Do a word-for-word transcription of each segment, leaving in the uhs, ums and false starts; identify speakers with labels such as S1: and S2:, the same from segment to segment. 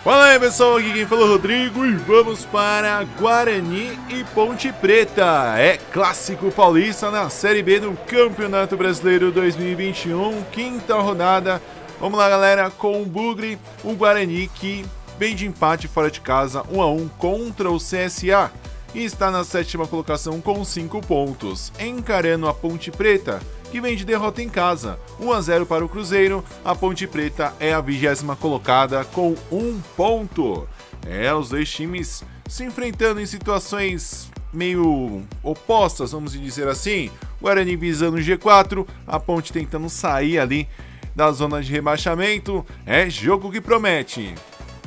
S1: Fala aí pessoal, aqui quem falou é o Rodrigo e vamos para Guarani e Ponte Preta. É clássico paulista na Série B do Campeonato Brasileiro dois mil e vinte e um, quinta rodada. Vamos lá galera, com o Bugre, o Guarani que vem de empate fora de casa um a um contra o C S A e está na sétima colocação com cinco pontos, encarando a Ponte Preta, que vem de derrota em casa, um a zero para o Cruzeiro. A Ponte Preta é a vigésima colocada com um ponto. É, os dois times se enfrentando em situações meio opostas, vamos dizer assim. Guarani visando o G quatro, a Ponte tentando sair ali da zona de rebaixamento. É jogo que promete.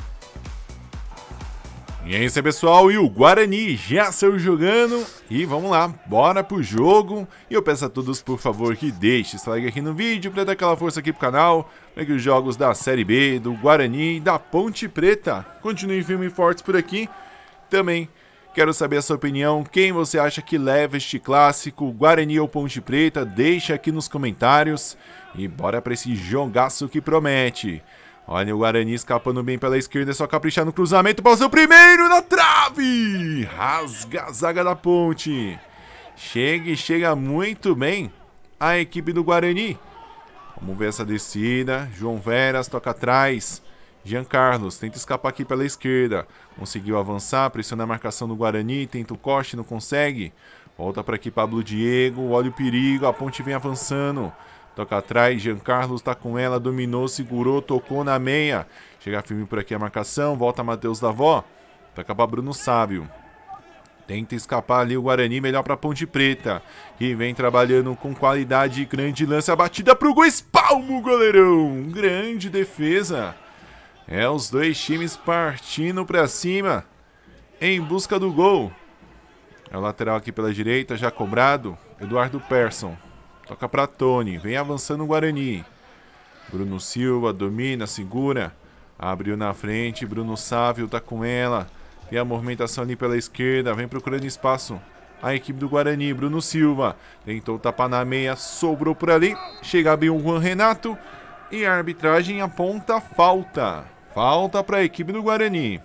S1: E é isso aí pessoal, e o Guarani já saiu jogando e vamos lá, bora pro jogo. E eu peço a todos por favor que deixem seu like aqui no vídeo para dar aquela força aqui pro canal, para que os jogos da Série B, do Guarani e da Ponte Preta continuem firmes e fortes por aqui. Também quero saber a sua opinião, quem você acha que leva este clássico, Guarani ou Ponte Preta, deixa aqui nos comentários. E bora para esse jogaço que promete. Olha o Guarani escapando bem pela esquerda, é só caprichar no cruzamento, passou o primeiro na trave! Rasga a zaga da Ponte. Chega e chega muito bem a equipe do Guarani. Vamos ver essa descida, João Veras toca atrás. Jean Carlos tenta escapar aqui pela esquerda, conseguiu avançar, pressiona a marcação do Guarani, tenta o corte, não consegue. Volta para aqui Pablo Diego, olha o perigo, a Ponte vem avançando. Toca atrás, Jean Carlos tá com ela, dominou, segurou, tocou na meia. Chega firme por aqui a marcação, volta Matheus Davó. Toca pra Bruno Sábio. Tenta escapar ali o Guarani, melhor pra Ponte Preta, que vem trabalhando com qualidade, grande lance, a batida pro gol, espalma o goleirão. Grande defesa. É, os dois times partindo pra cima, em busca do gol. É o lateral aqui pela direita, já cobrado, Eduardo Persson. Toca para Tony, vem avançando o Guarani. Bruno Silva domina, segura. Abriu na frente, Bruno Sávio tá com ela. Tem a movimentação ali pela esquerda, vem procurando espaço. A equipe do Guarani, Bruno Silva. Tentou tapar na meia, sobrou por ali. Chega bem o Juan Renato. E a arbitragem aponta falta. Falta para a equipe do Guarani.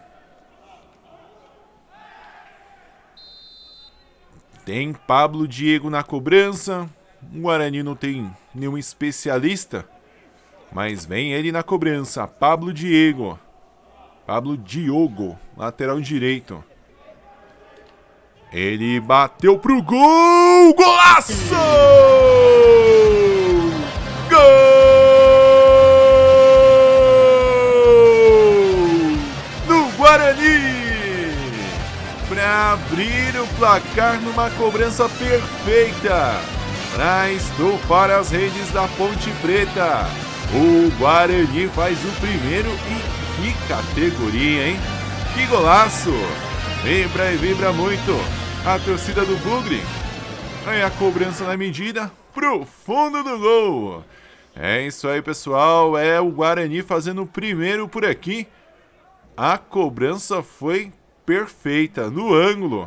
S1: Tem Pablo Diego na cobrança. O Guarani não tem nenhum especialista, mas vem ele na cobrança, Pablo Diego. Pablo Diogo, lateral direito. Ele bateu pro gol! Golaço! Gol! Do Guarani! Para abrir o placar numa cobrança perfeita. Para estufar as redes da Ponte Preta. O Guarani faz o primeiro e que categoria, hein? Que golaço! Vibra e vibra muito a torcida do Bugre. Aí a cobrança na medida pro fundo do gol. É isso aí, pessoal. É o Guarani fazendo o primeiro por aqui. A cobrança foi perfeita, no ângulo.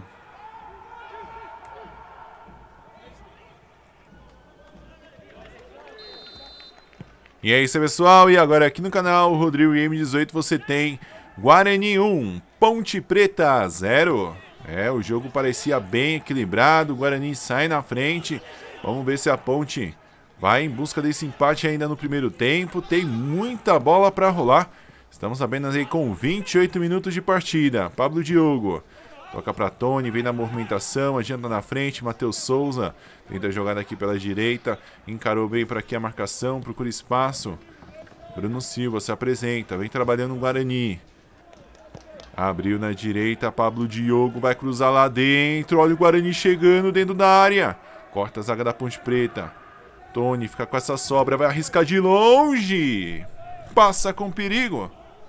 S1: E é isso aí, pessoal, e agora aqui no canal Rodrigo Game dezoito você tem Guarani um, Ponte Preta zero. É, o jogo parecia bem equilibrado, o Guarani sai na frente. Vamos ver se a Ponte vai em busca desse empate ainda no primeiro tempo. Tem muita bola para rolar. Estamos apenas aí com vinte e oito minutos de partida. Pablo Diogo. Toca para Tony, vem na movimentação, adianta na frente, Matheus Souza. Tenta a jogada aqui pela direita, encarou bem por aqui a marcação, procura espaço. Bruno Silva se apresenta, vem trabalhando o Guarani. Abriu na direita, Pablo Diogo vai cruzar lá dentro. Olha o Guarani chegando dentro da área. Corta a zaga da Ponte Preta. Tony fica com essa sobra, vai arriscar de longe. Passa com perigo.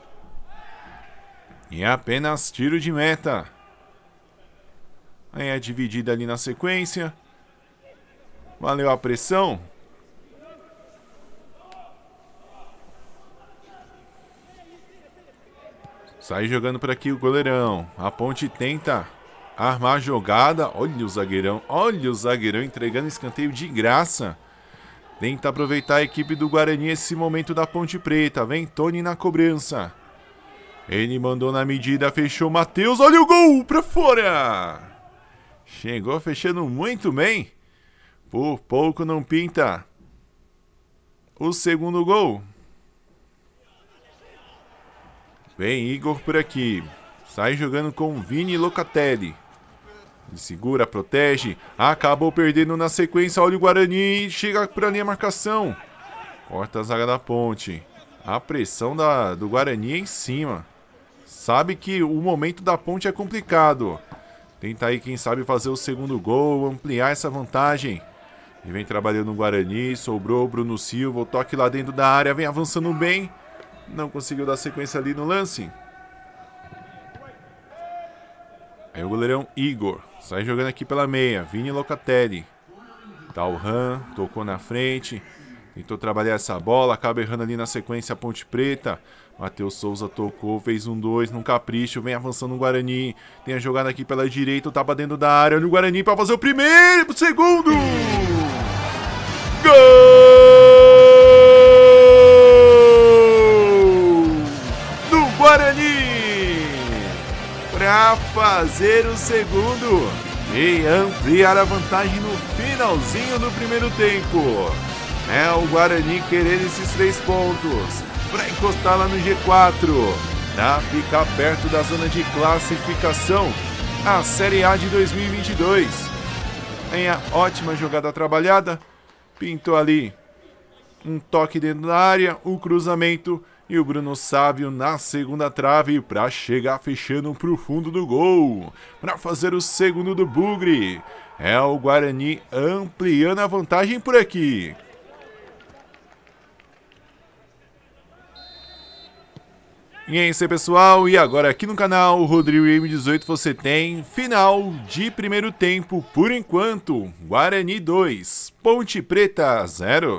S1: E é apenas tiro de meta. Aí é dividida ali na sequência. Valeu a pressão. Sai jogando por aqui o goleirão. A Ponte tenta armar a jogada. Olha o zagueirão. Olha o zagueirão entregando escanteio de graça. Tenta aproveitar a equipe do Guarani esse momento da Ponte Preta. Vem Tony na cobrança. Ele mandou na medida, fechou o Matheus. Olha o gol pra fora. Chegou fechando muito bem. Por pouco não pinta o segundo gol. Vem Igor por aqui. Sai jogando com Vini Locatelli. Ele segura, protege. Acabou perdendo na sequência. Olha o Guarani. Chega por ali a marcação. Corta a zaga da Ponte. A pressão da, do Guarani é em cima. Sabe que o momento da Ponte é complicado. Tenta aí, quem sabe, fazer o segundo gol. Ampliar essa vantagem. E vem trabalhando o Guarani. Sobrou o Bruno Silva. O toque lá dentro da área. Vem avançando bem. Não conseguiu dar sequência ali no lance. Aí o goleirão Igor. Sai jogando aqui pela meia. Vini Locatelli. Talhan. Tocou na frente. Tentou trabalhar essa bola. Acaba errando ali na sequência a Ponte Preta. Matheus Souza tocou. Fez um dois num capricho. Vem avançando o Guarani. Tem a jogada aqui pela direita. Tapa dentro da área. Olha o Guarani para fazer o primeiro. O segundo. Gol! Do Guarani! Para fazer o segundo e ampliar a vantagem no finalzinho do primeiro tempo. É o Guarani querer esses três pontos para encostar lá no G quatro, para ficar perto da zona de classificação à Série A de dois mil e vinte e dois. Tem a ótima jogada trabalhada, pintou ali um toque dentro da área, o cruzamento e o Bruno Sávio na segunda trave para chegar fechando para o fundo do gol, para fazer o segundo do Bugre. É o Guarani ampliando a vantagem por aqui. E é isso aí, pessoal, e agora aqui no canal Rodrigo M dezoito você tem final de primeiro tempo por enquanto. Guarani dois, Ponte Preta zero.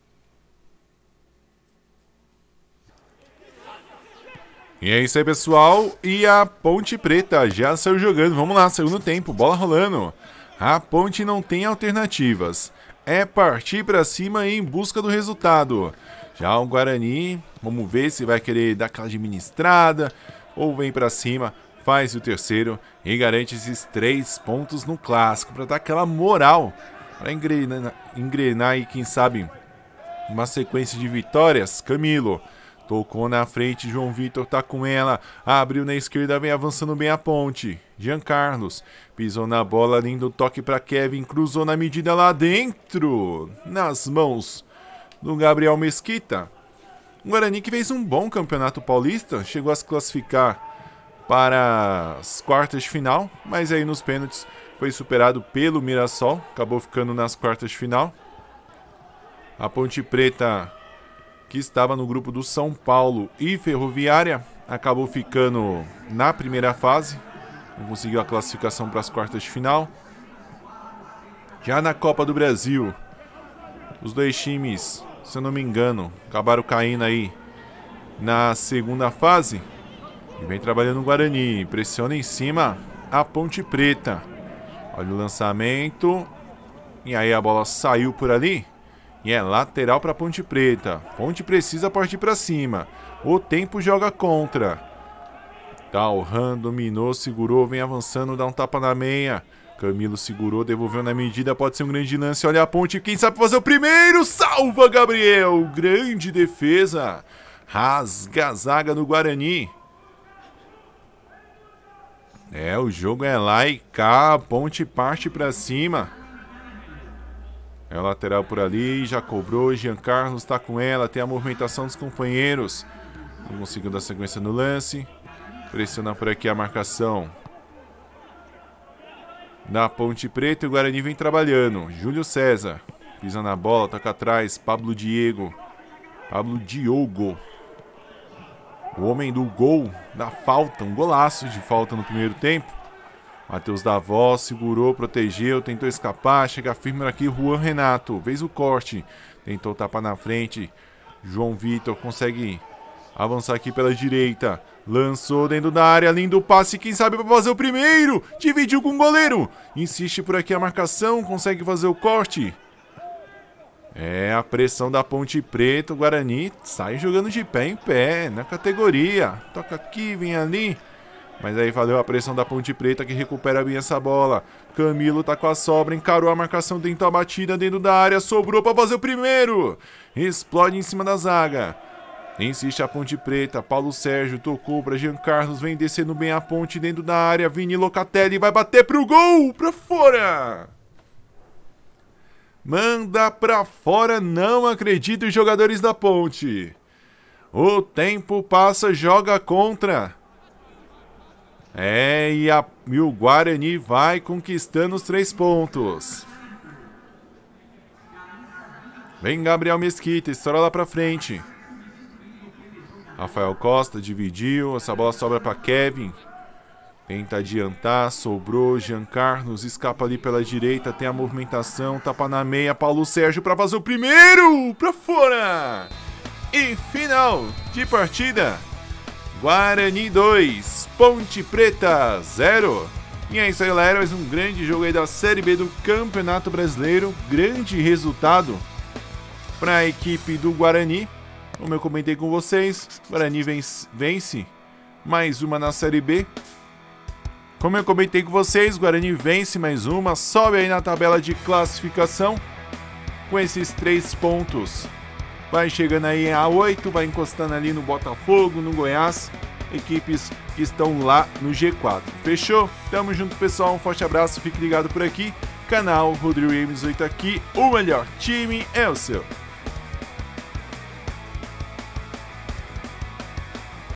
S1: E é isso aí, pessoal, e a Ponte Preta já saiu jogando. Vamos lá, segundo tempo, bola rolando. A Ponte não tem alternativas, é partir para cima em busca do resultado. Já o Guarani, vamos ver se vai querer dar aquela administrada ou vem para cima, faz o terceiro e garante esses três pontos no clássico para dar aquela moral, para engrenar, engrenar e quem sabe uma sequência de vitórias. Camilo tocou na frente, João Vitor tá com ela, abriu na esquerda, vem avançando bem a Ponte. Jean Carlos pisou na bola, lindo toque para Kevin, cruzou na medida lá dentro, nas mãos do Gabriel Mesquita. O Guarani que fez um bom campeonato paulista, chegou a se classificar para as quartas de final, mas aí nos pênaltis foi superado pelo Mirassol, acabou ficando nas quartas de final. A Ponte Preta, que estava no grupo do São Paulo e Ferroviária, acabou ficando na primeira fase, não conseguiu a classificação para as quartas de final. Já na Copa do Brasil, os dois times, se eu não me engano, acabaram caindo aí na segunda fase. E vem trabalhando o Guarani, pressiona em cima a Ponte Preta. Olha o lançamento, e aí a bola saiu por ali. E é lateral para Ponte Preta. Ponte precisa partir para cima. O tempo joga contra. Talhan dominou, segurou, vem avançando, dá um tapa na meia. Camilo segurou, devolveu na medida, pode ser um grande lance. Olha a Ponte, quem sabe fazer o primeiro? Salva, Gabriel! Grande defesa. Rasga a zaga no Guarani. É, o jogo é lá e cá. A Ponte parte para cima. É o lateral por ali, já cobrou, Jean Carlos está com ela, tem a movimentação dos companheiros. Não conseguiu dar sequência no lance. Pressiona por aqui a marcação da Ponte Preta e o Guarani vem trabalhando. Júlio César pisa na bola, toca atrás, Pablo Diego. Pablo Diogo. O homem do gol, da falta, um golaço de falta no primeiro tempo. Matheus Davó segurou, protegeu, tentou escapar, chega firme aqui, Juan Renato, fez o corte, tentou tapar na frente, João Vitor consegue avançar aqui pela direita, lançou dentro da área, lindo passe, quem sabe para fazer o primeiro, dividiu com o goleiro, insiste por aqui a marcação, consegue fazer o corte. É a pressão da Ponte Preta, o Guarani sai jogando de pé em pé, na categoria. Toca aqui, vem ali. Mas aí valeu a pressão da Ponte Preta que recupera bem essa bola. Camilo tá com a sobra, encarou a marcação dentro da batida, dentro da área, sobrou para fazer o primeiro. Explode em cima da zaga. Insiste a Ponte Preta, Paulo Sérgio tocou para Jean Carlos, vem descendo bem a ponte dentro da área. Vini Locatelli vai bater pro gol, para fora. Manda pra fora, não acredito os jogadores da Ponte. O tempo passa, joga contra. É, e, a, e o Guarani vai conquistando os três pontos. Vem Gabriel Mesquita, estoura lá pra frente. Rafael Costa dividiu, essa bola sobra pra Kevin. Tenta adiantar, sobrou, Jean Carlos escapa ali pela direita, tem a movimentação, tapa na meia, Paulo Sérgio para fazer o primeiro, para fora! E final de partida, Guarani dois, Ponte Preta zero. E é isso aí, galera, mais um grande jogo aí da Série B do Campeonato Brasileiro, grande resultado para a equipe do Guarani. Como eu comentei com vocês, Guarani vence, vence mais uma na Série B. Como eu comentei com vocês, Guarani vence mais uma, sobe aí na tabela de classificação com esses três pontos. Vai chegando aí a oito, vai encostando ali no Botafogo, no Goiás, equipes que estão lá no G quatro. Fechou? Tamo junto, pessoal, um forte abraço, fique ligado por aqui. Canal Rodrigo Games oito aqui, o melhor time é o seu.